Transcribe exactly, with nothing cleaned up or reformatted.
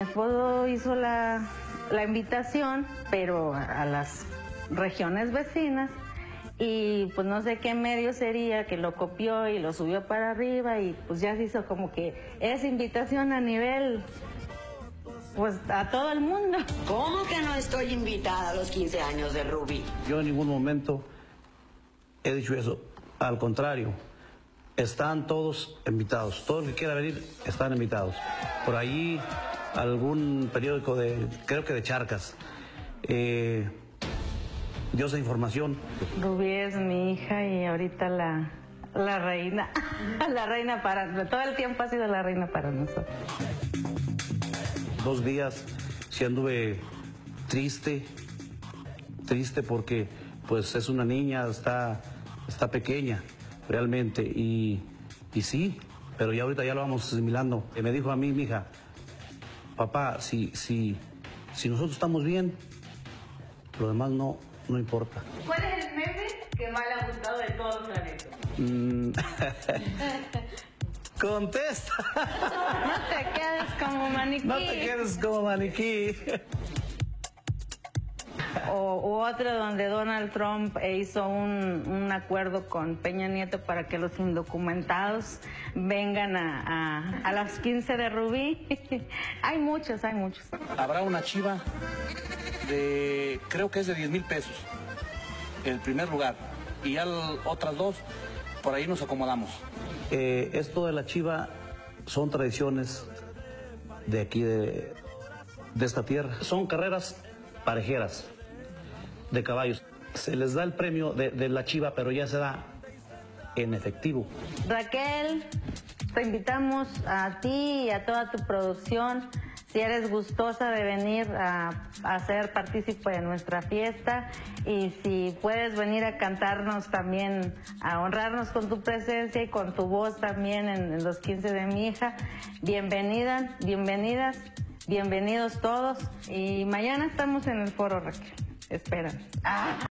Mi esposo hizo la, la invitación, pero a las regiones vecinas, y pues no sé qué medio sería que lo copió y lo subió para arriba, y pues ya se hizo como que es invitación a nivel, pues a todo el mundo. ¿Cómo que no estoy invitada a los quince años de Rubí? Yo en ningún momento he dicho eso, al contrario, están todos invitados, todo el que quiera venir están invitados. Por ahí algún periódico de, creo que de Charcas, eh, dio esa información. Rubí es mi hija y ahorita la, la reina, la reina para, todo el tiempo ha sido la reina para nosotros. Dos días sí anduve triste, triste porque pues es una niña, está, está pequeña realmente, y, y sí, pero ya ahorita ya lo vamos asimilando. Me dijo a mí mi hija, papá, si, si, si nosotros estamos bien, lo demás no, no importa. ¿Cuál es el meme que más le ha gustado de todos los planetas? Mm. Contesta. No te quedes como maniquí. No te quedes como maniquí. O u otro donde Donald Trump hizo un, un acuerdo con Peña Nieto para que los indocumentados vengan a, a, a las quince de Rubí. Hay muchos, hay muchos. Habrá una chiva de, creo que es de diez mil pesos, el primer lugar. Y ya otras dos, por ahí nos acomodamos. Eh, esto de la chiva son tradiciones de aquí, de, de esta tierra. Son carreras parejeras de caballos. Se les da el premio de, de la chiva, pero ya se da en efectivo. Raquel, te invitamos a ti y a toda tu producción, si eres gustosa de venir a, a ser partícipe de nuestra fiesta, y si puedes venir a cantarnos también, a honrarnos con tu presencia y con tu voz también en, en los quince de mi hija, bienvenidas, bienvenidas, bienvenidos todos, y mañana estamos en el foro, Raquel, espéranos. Ah.